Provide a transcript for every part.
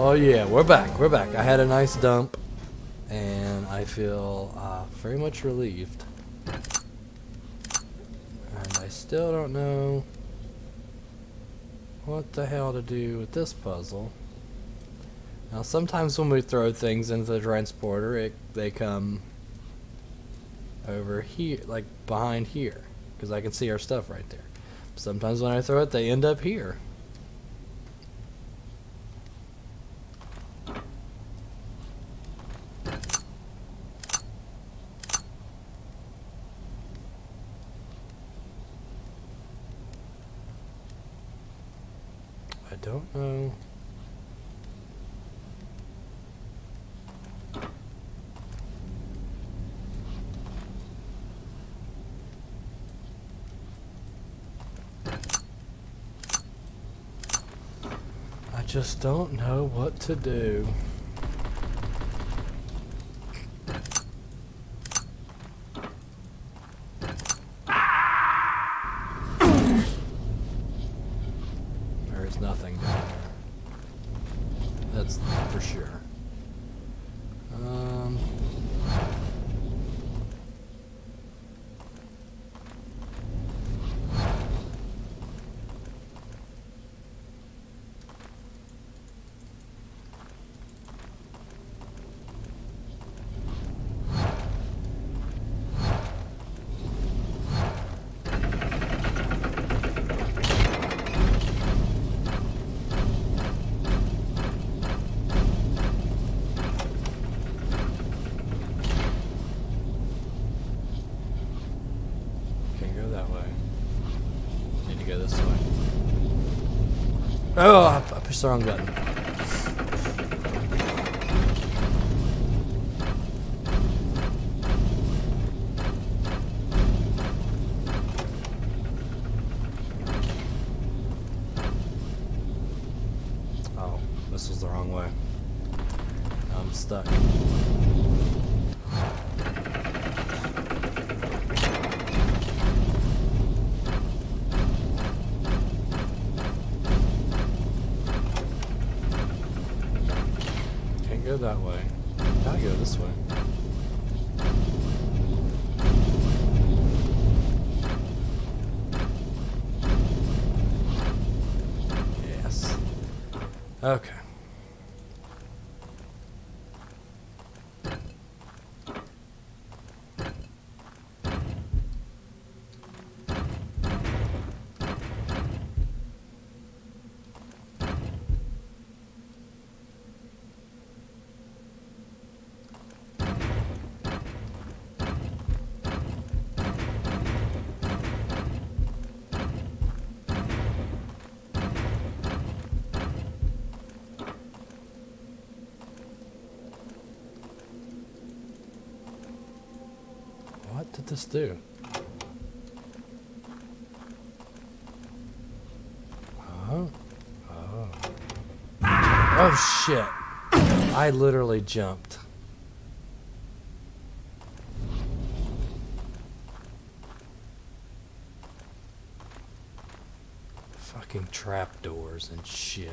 Oh yeah, we're back. We're back. I had a nice dump, and I feel very much relieved. And I still don't know what the hell to do with this puzzle. Now, sometimes when we throw things into the transporter, they come over here, like behind here, because I can see our stuff right there. Sometimes when I throw it, they end up here. I don't know. I just don't know what to do. There's nothing down there. That's for sure. Oh, I pushed the wrong button. Oh, this was the wrong way. I'm stuck. Go that way. Gotta go this way. Yes. Okay. What did this do? Huh? Oh. Oh shit. I literally jumped. Fucking trapdoors and shit.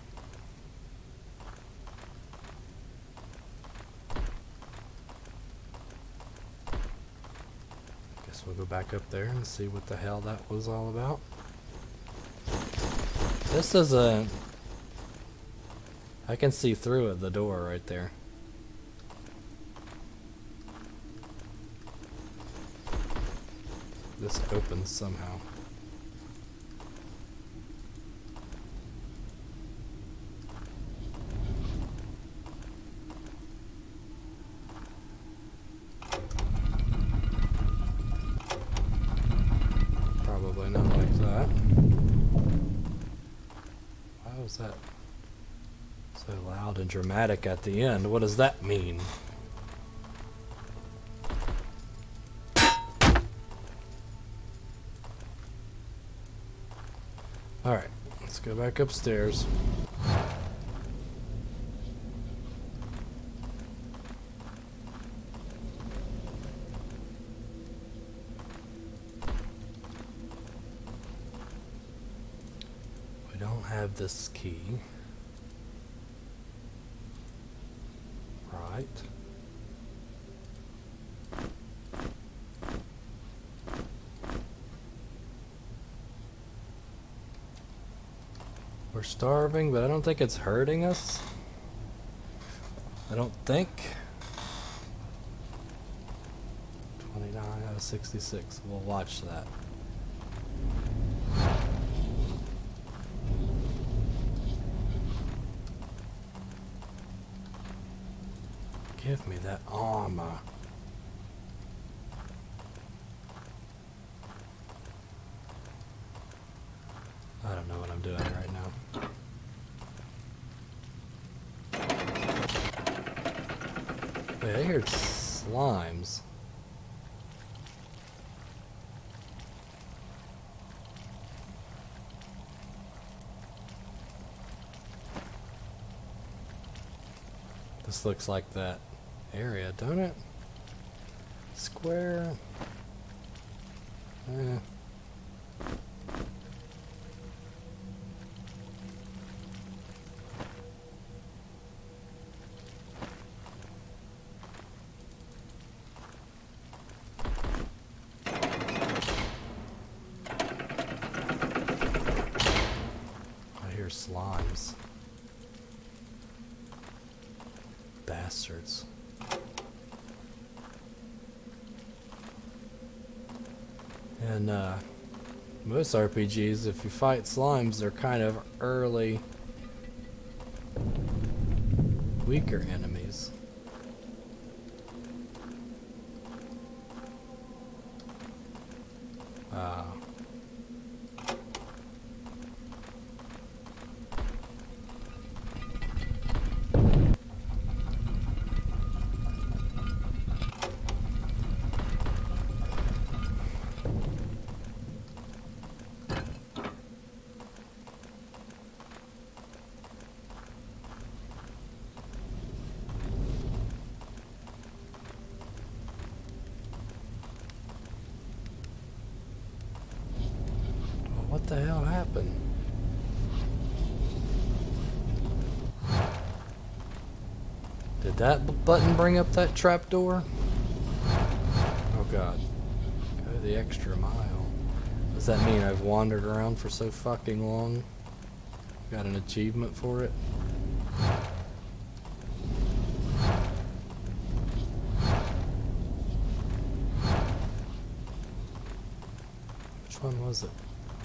We'll go back up there and see what the hell that was all about. This is a... I can see through it, the door right there. This opens somehow. Not like that. Why was that so loud and dramatic at the end? What does that mean? Alright, let's go back upstairs. Have this key. Right. We're starving, but I don't think it's hurting us. I don't think. 29 out of 66. We'll watch that. Give me that armor. I don't know what I'm doing right now. Wait, I hear slimes. This looks like that area, don't it? Square. I hear slimes. Bastards. And most RPGs, if you fight slimes, they're kind of early, weaker enemies. What the hell happened? Did that button bring up that trapdoor? Oh god. Go the extra mile. Does that mean I've wandered around for so fucking long? Got an achievement for it? Which one was it?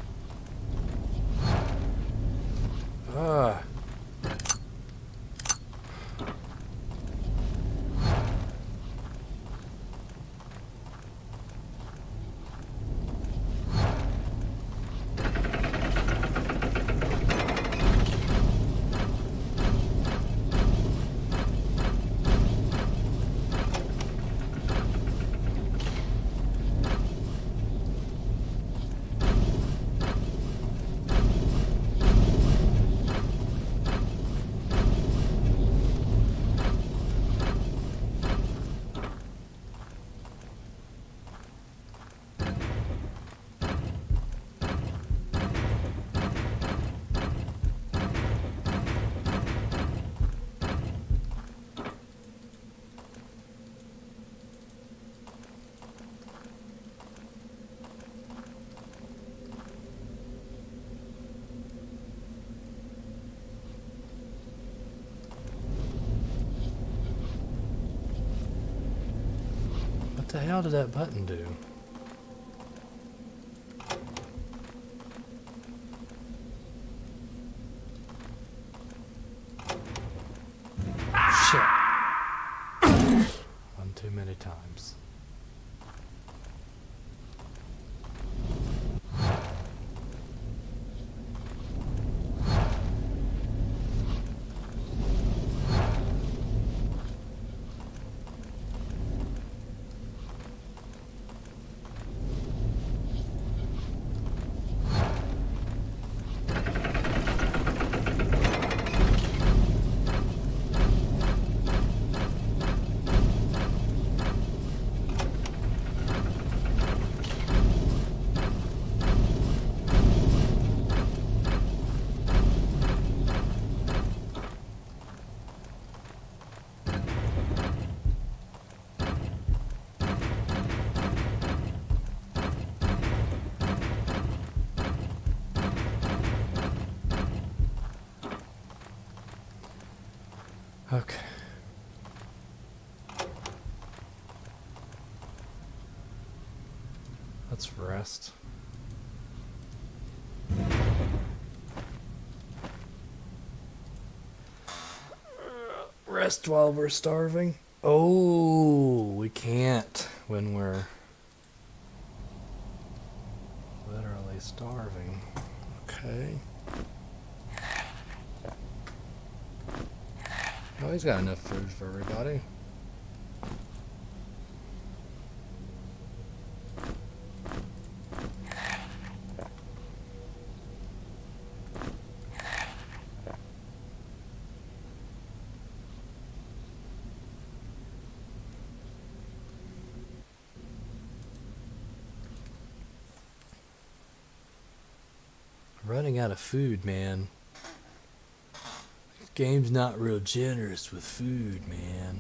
What the hell did that button do? Shit. One too many times. Okay. Let's rest. Rest while we're starving. Oh, we can't when we're literally starving. Okay. Oh, he's got enough food for everybody. Running out of food, man. This game's not real generous with food, man.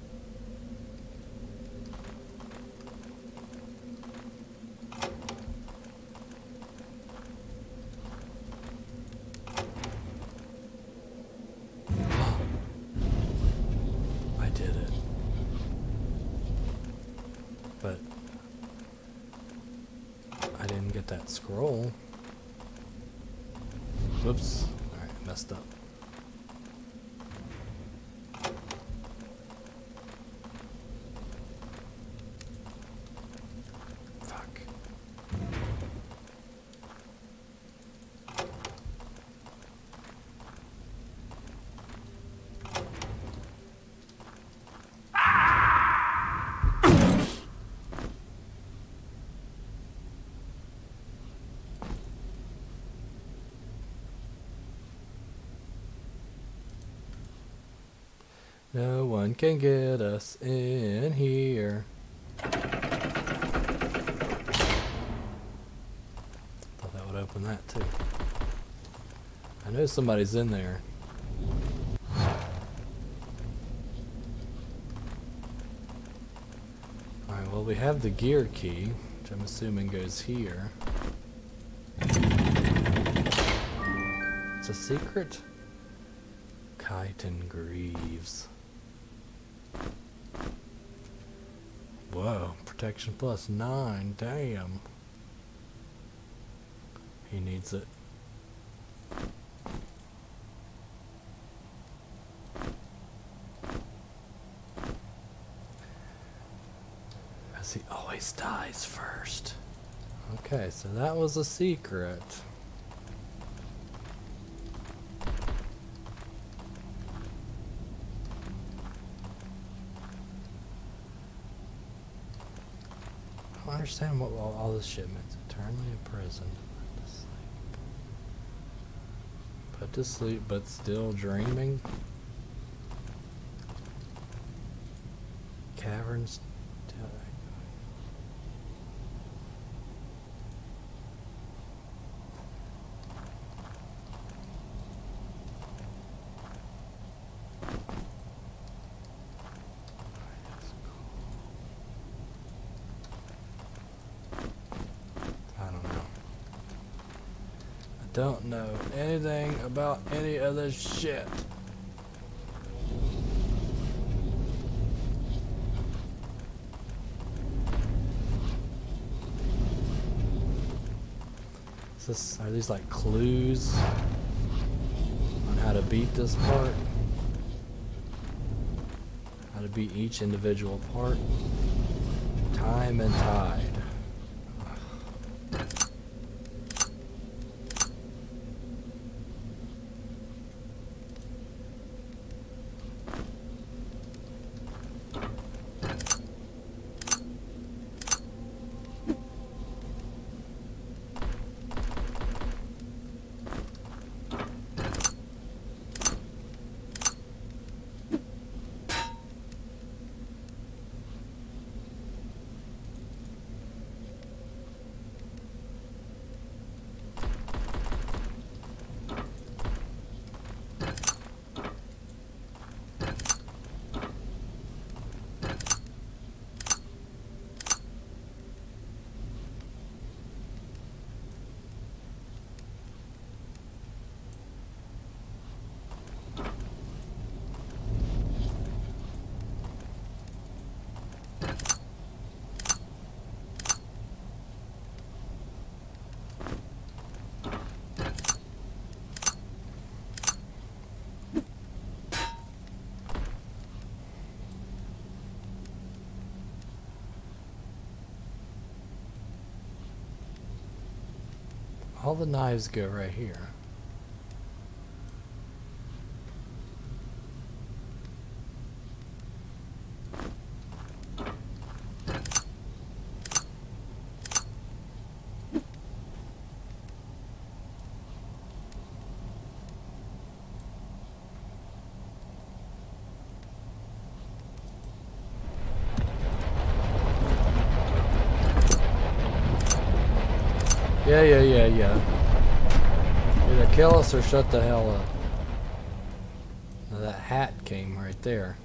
I did it. But I didn't get that scroll. Whoops. Alright, messed up. Fuck. No one can get us in here. Thought that would open that too. I know somebody's in there. Alright, well we have the gear key, which I'm assuming goes here. It's a secret? Chitin Greaves. Whoa, protection plus 9, damn. He needs it. Because he always dies first. Okay, so that was a secret. I don't understand what all this shit means. Eternally imprisoned. Put to sleep, but still dreaming. Caverns. Don't know anything about any of this shit. Are these like clues on how to beat this part? How to beat each individual part? Time and tide. All the knives go right here. Yeah. Either kill us or shut the hell up. Now that hat came right there.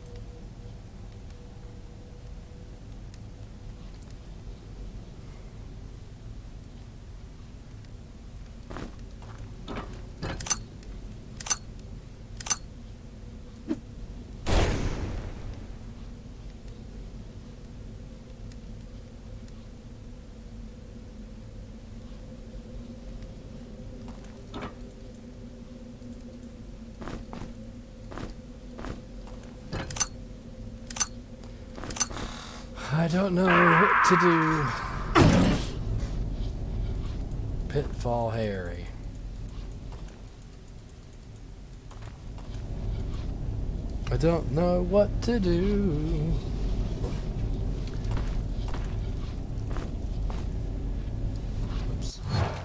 I don't know what to do. Pitfall Harry. I don't know what to do. Oops.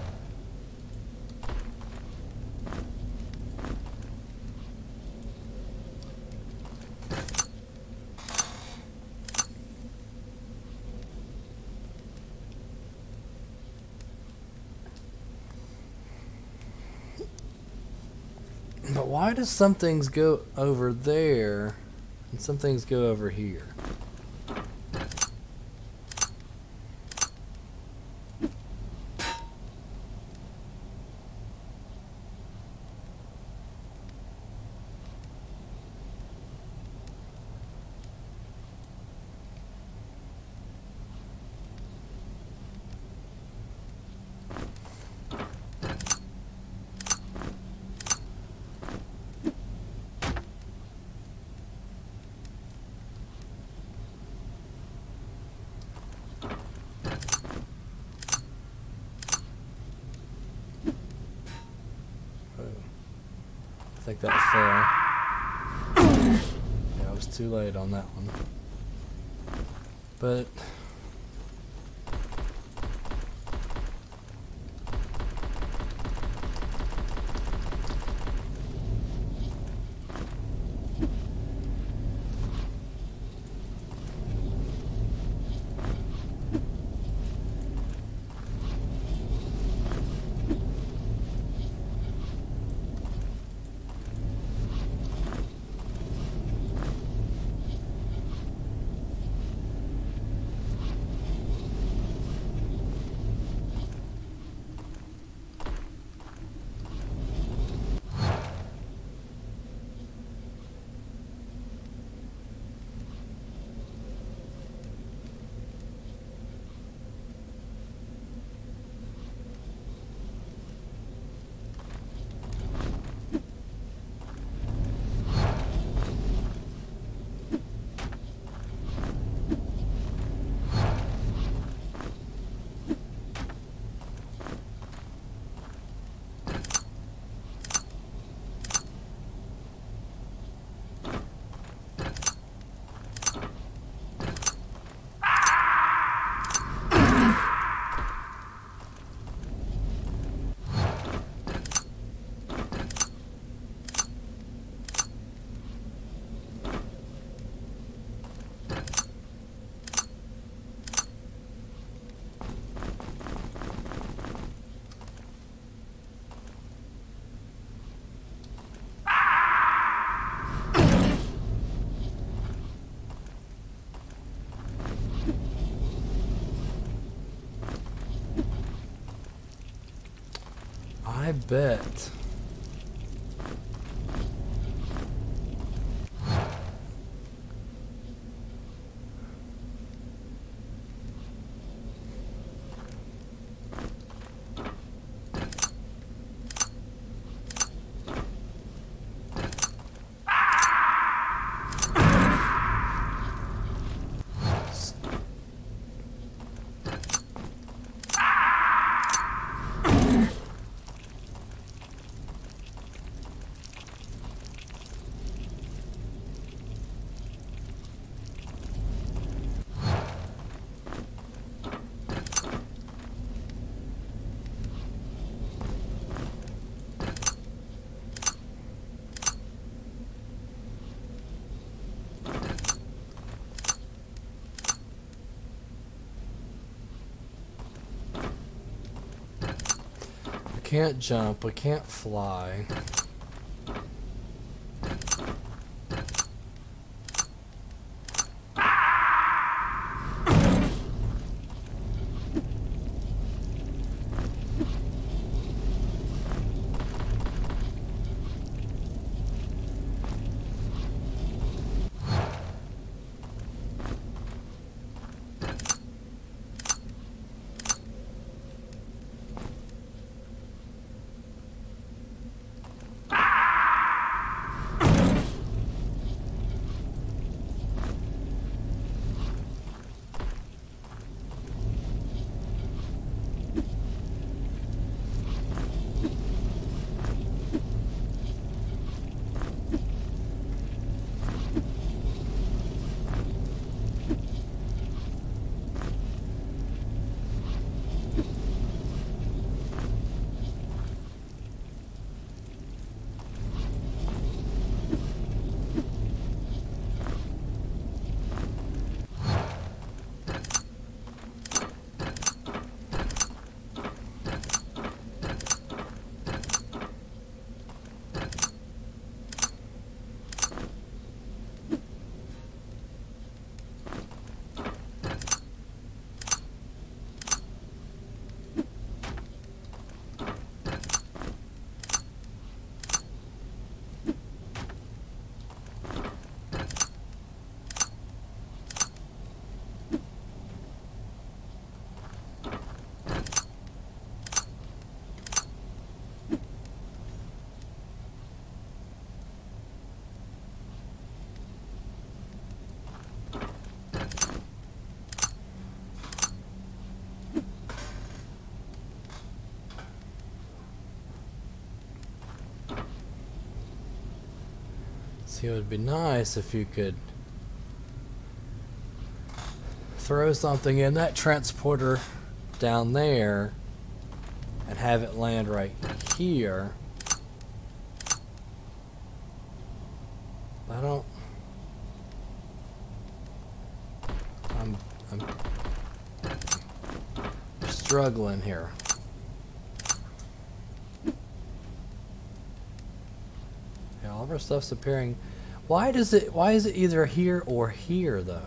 But why does some things go over there and some things go over here? I think that fell. Yeah, I was too late on that one. But I bet. can't jump, we can't fly. See, it would be nice if you could throw something in that transporter down there and have it land right here. I don't... I'm struggling here. Yeah, all of our stuff's appearing. Why is it either here or here though?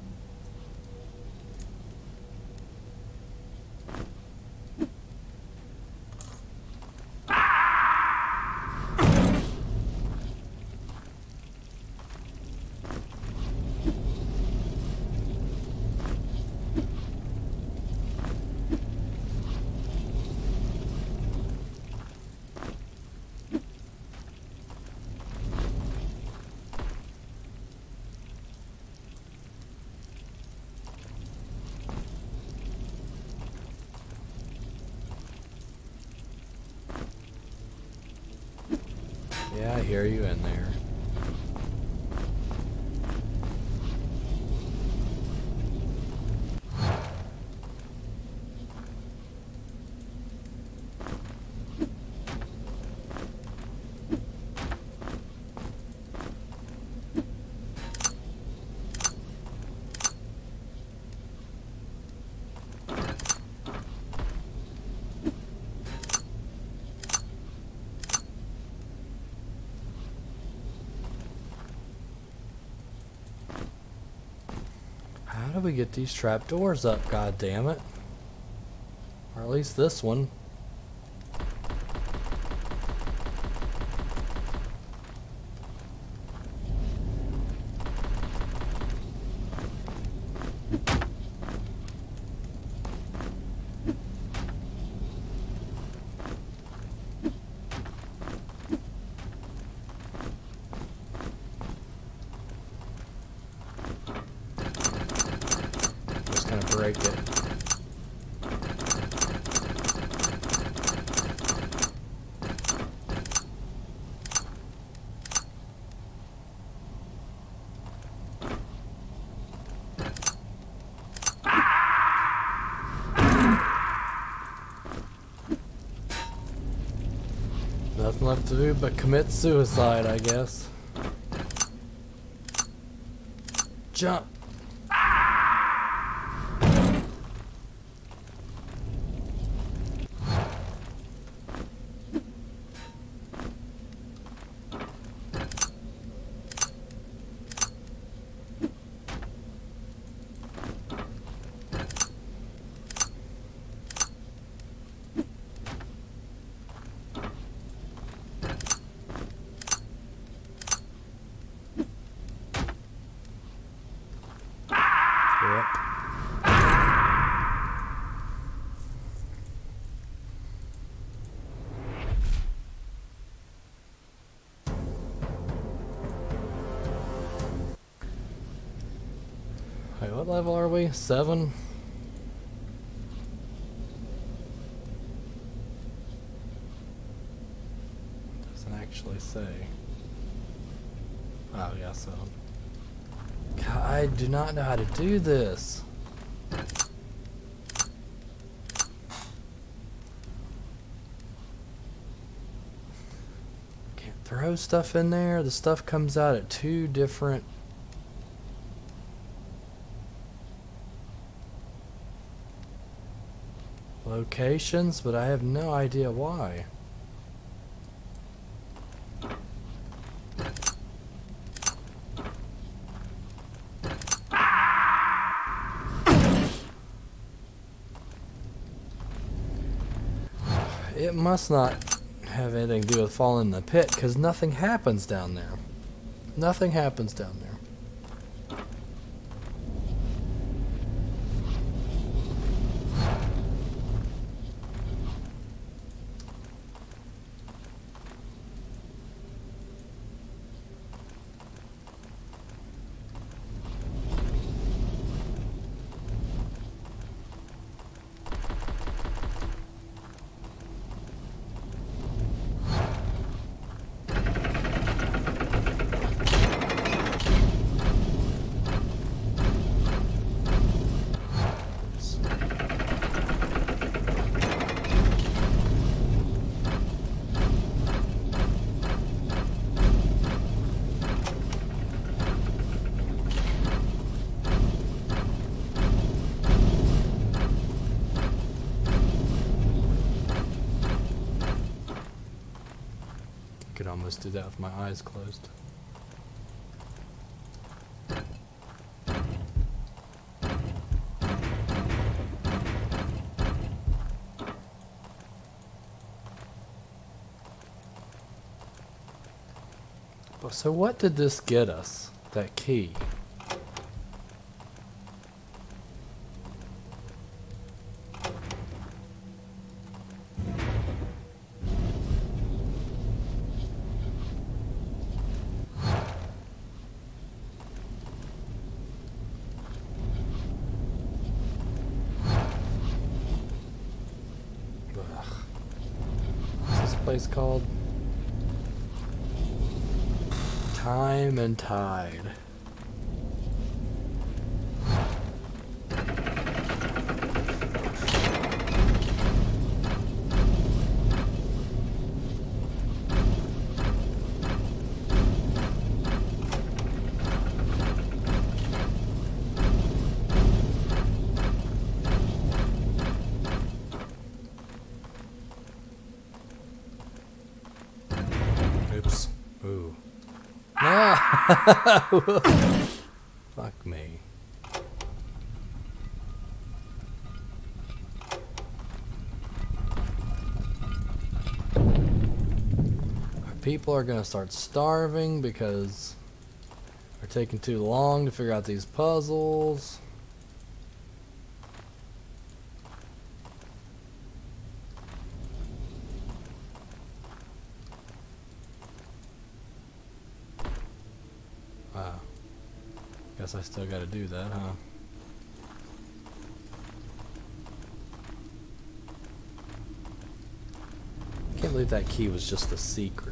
Yeah, I hear you in there. How do we get these trapdoors up, god damn it? Or at least this one. Just gonna break it. Nothing left to do but commit suicide, I guess. Jump! Wait, what level are we? 7? Doesn't actually say. Oh, yeah, 7. God, I do not know how to do this. Can't throw stuff in there. The stuff comes out at 2 different locations, but I have no idea why. It must not have anything to do with falling in the pit, because nothing happens down there. Nothing happens down there. Could almost do that with my eyes closed. So what did this get us? That key? What's this place called? Time and Tide. Oops. Ooh. No! Fuck me. People are gonna start starving because they're taking too long to figure out these puzzles. Wow. Guess I still gotta do that, huh? Can't believe that key was just a secret.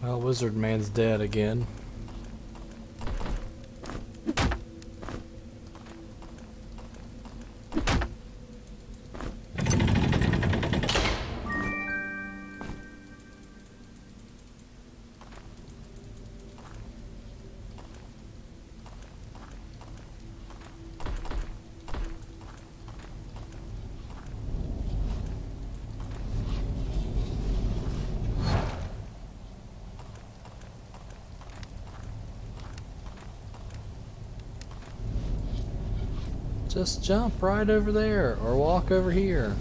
Well, Wizard Man's dead again. Just jump right over there or walk over here.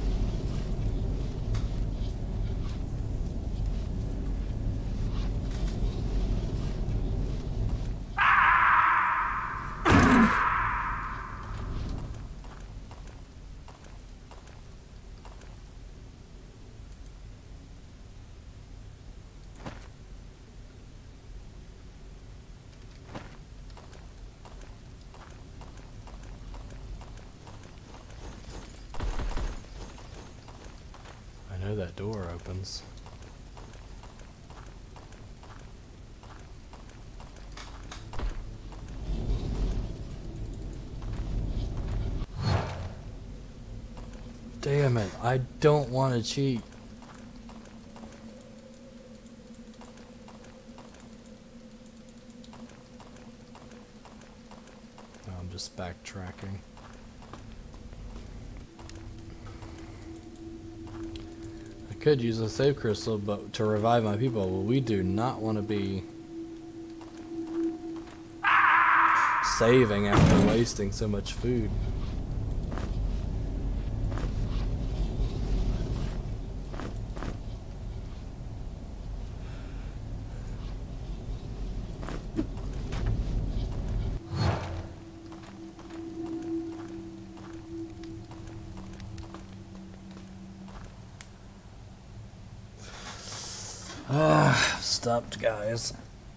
I know that door opens. Damn it, I don't want to cheat. I'm just backtracking. I could use a save crystal, but to revive my people, well, we do not want to be saving after wasting so much food. Stopped, guys.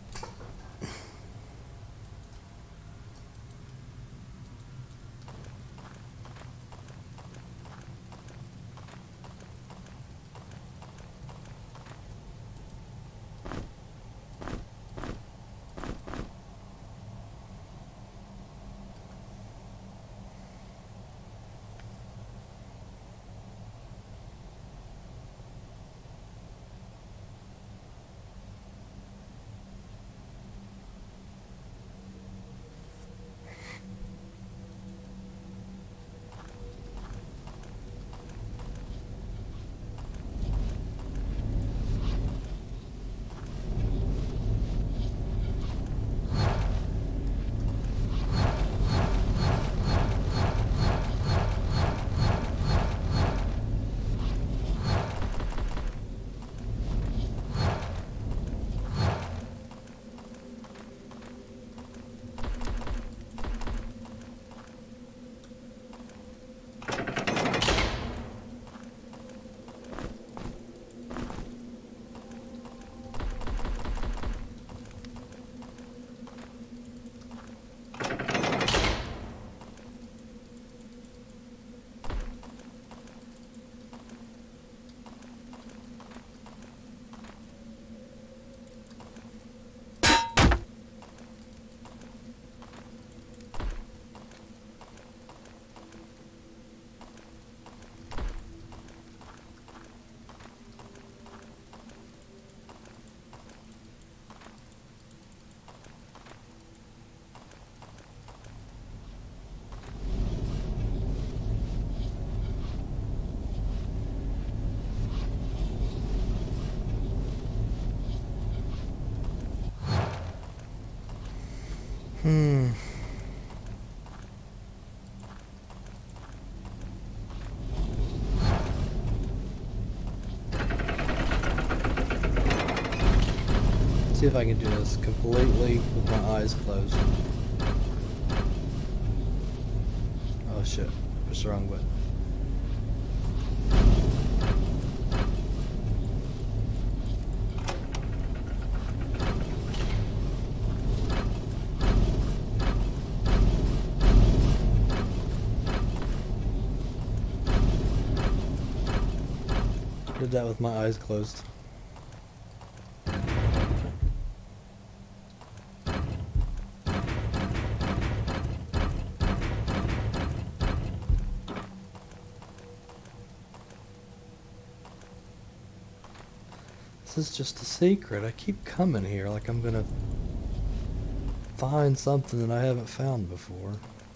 See if I can do this completely with my eyes closed. Oh shit, I pushed the wrong button. Did that with my eyes closed. This is just a secret. I keep coming here like I'm gonna find something that I haven't found before.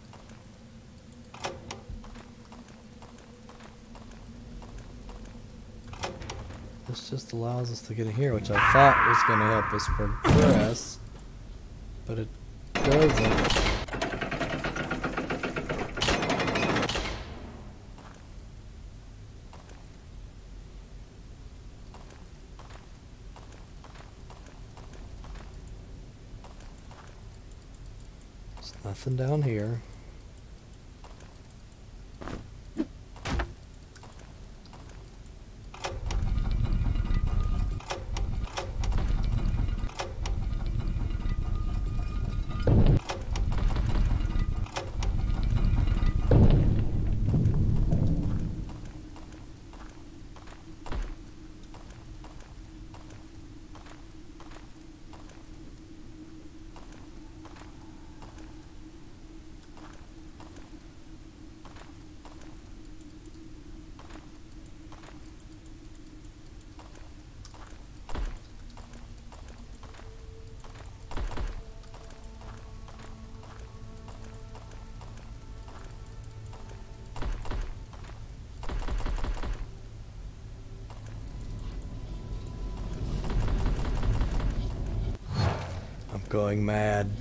This just allows us to get in here, which I thought was going to help us progress, but it doesn't. There's nothing down here. Going mad.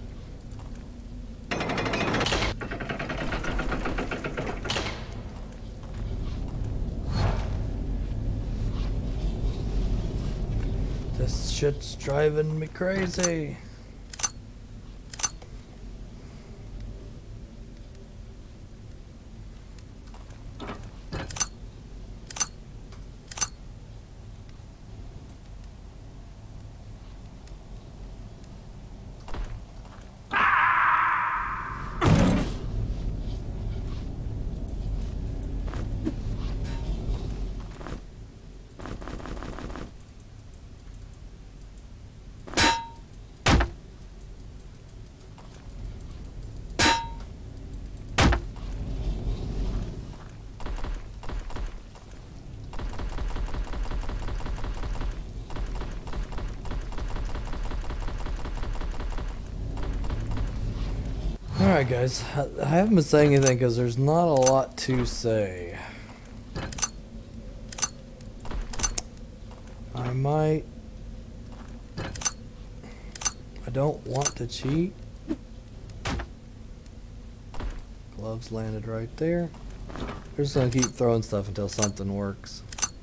This shit's driving me crazy. Alright guys, I haven't been saying anything because there's not a lot to say. I don't want to cheat. Gloves landed right there. We're just gonna keep throwing stuff until something works.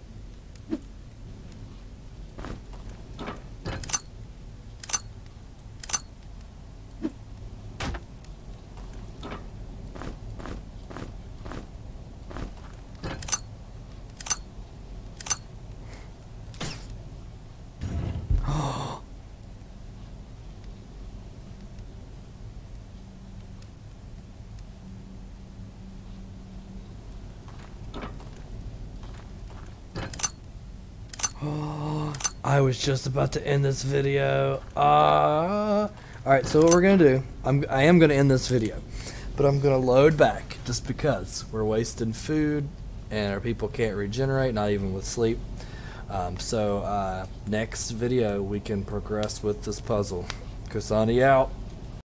I was just about to end this video. Alright, so what we're gonna do, I am gonna end this video, but I'm gonna load back just because we're wasting food and our people can't regenerate, not even with sleep. So next video we can progress with this puzzle. Kasani out.